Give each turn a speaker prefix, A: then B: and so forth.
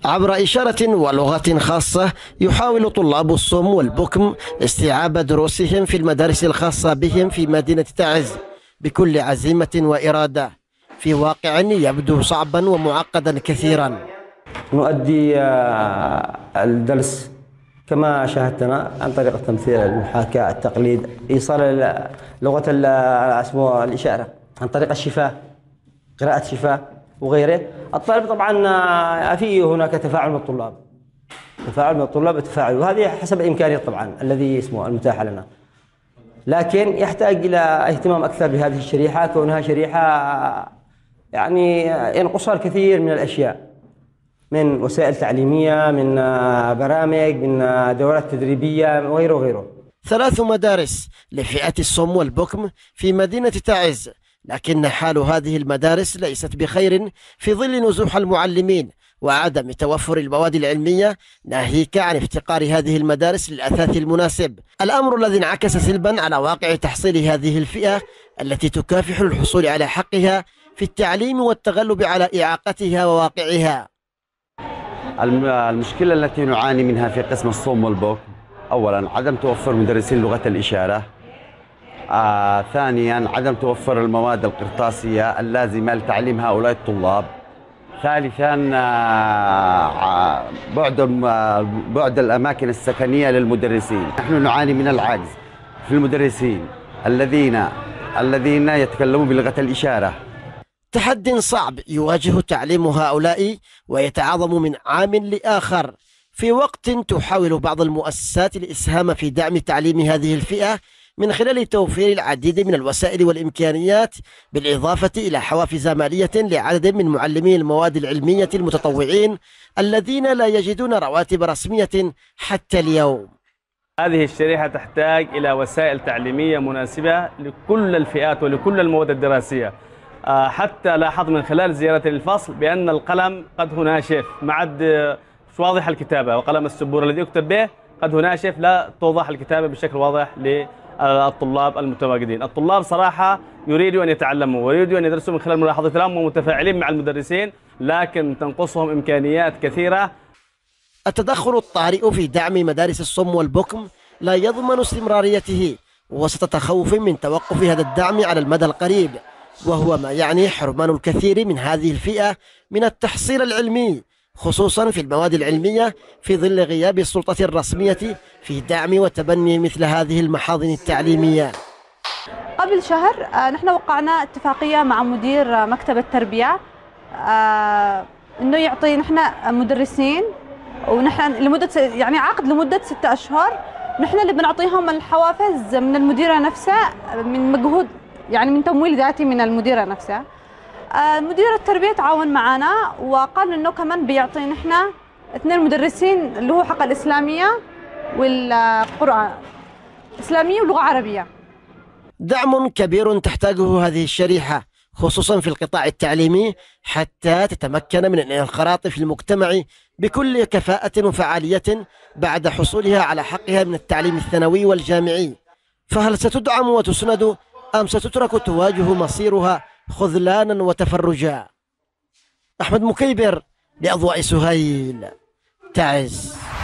A: عبر إشارة ولغة خاصة يحاول طلاب الصم والبكم استيعاب دروسهم في المدارس الخاصة بهم في مدينة تعز بكل عزيمة وإرادة في واقع يبدو صعبا ومعقدا كثيرا.
B: نؤدي الدرس كما شاهدتنا عن طريق التمثيل، المحاكاة، التقليد، إيصال لغة الإشارة عن طريق الشفاه، قراءة شفاه وغيره. الطالب طبعا في هناك تفاعل من الطلاب، وهذه حسب الإمكانية طبعا الذي اسمه المتاح لنا، لكن يحتاج إلى اهتمام أكثر بهذه الشريحة كونها شريحة يعني ينقصها الكثير من الأشياء، من وسائل تعليمية، من برامج، من دورات تدريبية وغيره.
A: 3 مدارس لفئة الصم والبكم في مدينة تعز، لكن حال هذه المدارس ليست بخير في ظل نزوح المعلمين وعدم توفر المواد العلمية، ناهيك عن افتقار هذه المدارس للأثاث المناسب، الأمر الذي انعكس سلبا على واقع تحصيل هذه الفئة التي تكافح للحصول على حقها في التعليم والتغلب على إعاقتها وواقعها.
C: المشكلة التي نعاني منها في قسم الصم والبكم، أولا عدم توفر مدرسين لغة الإشارة، ثانيا عدم توفر المواد القرطاسية اللازمة لتعليم هؤلاء الطلاب، ثالثا بعد الأماكن السكنية للمدرسين. نحن نعاني من العجز في المدرسين الذين يتكلمون بلغة الإشارة.
A: تحد صعب يواجه تعليم هؤلاء ويتعاظم من عام لآخر، في وقت تحاول بعض المؤسسات الإسهام في دعم تعليم هذه الفئة من خلال توفير العديد من الوسائل والإمكانيات، بالإضافة إلى حوافز مالية لعدد من معلمي المواد العلمية المتطوعين الذين لا يجدون رواتب رسمية حتى اليوم.
D: هذه الشريحة تحتاج إلى وسائل تعليمية مناسبة لكل الفئات ولكل المواد الدراسية. حتى لاحظ من خلال زيارتي للفصل بأن القلم قد هو ناشف، ما عاد واضح الكتابة، وقلم السبورة الذي يكتب به قد هو ناشف، لا توضح الكتابة بشكل واضح للطلاب المتواجدين. الطلاب صراحة يريدوا أن يتعلموا ويريدوا أن يدرسوا من خلال ملاحظة لهم ومتفاعلين مع المدرسين، لكن تنقصهم إمكانيات كثيرة.
A: التدخل الطارئ في دعم مدارس الصم والبكم لا يضمن استمراريته وسط تخوف من توقف هذا الدعم على المدى القريب، وهو ما يعني حرمان الكثير من هذه الفئة من التحصيل العلمي، خصوصا في المواد العلمية في ظل غياب السلطة الرسمية في دعم وتبني مثل هذه المحاضن التعليمية.
E: قبل شهر نحن وقعنا اتفاقية مع مدير مكتب التربية انه يعطي نحن مدرسين، ونحن لمدة يعني عقد لمدة 6 أشهر، نحن اللي بنعطيهم الحوافز من المديرة نفسها، من مجهود يعني من تمويل ذاتي من المديرة نفسها. مدير التربية تعاون معنا وقال انه كمان بيعطي نحن 2 مدرسين اللي هو حق الإسلامية والقرآن، إسلامية ولغة عربية.
A: دعم كبير تحتاجه هذه الشريحة خصوصا في القطاع التعليمي حتى تتمكن من الانخراط في المجتمع بكل كفاءة وفعالية بعد حصولها على حقها من التعليم الثانوي والجامعي. فهل ستدعم وتسند أم ستترك تواجه مصيرها خذلانا وتفرجا؟ أحمد مكيبر لأضواء سهيل، تعز.